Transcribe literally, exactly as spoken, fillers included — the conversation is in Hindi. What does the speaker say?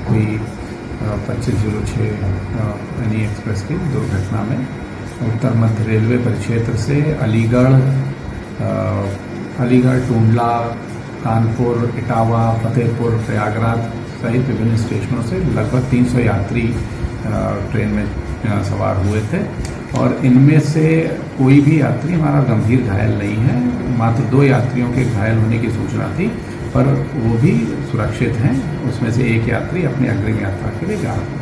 हुई पच्चीस जीरो छः एनी एक्सप्रेस की दुर्घटना में उत्तर मध्य रेलवे परिक्षेत्र से अलीगढ़ अलीगढ़ टूंडला कानपुर इटावा फतेहपुर प्रयागराज सहित विभिन्न स्टेशनों से लगभग तीन सौ यात्री ट्रेन में सवार हुए थे और इनमें से कोई भी यात्री हमारा गंभीर घायल नहीं है। मात्र दो यात्रियों के घायल होने की सूचना थी पर वो भी सुरक्षित हैं। उसमें से एक यात्री अपनी अग्रिम यात्रा के लिए जा रहा है।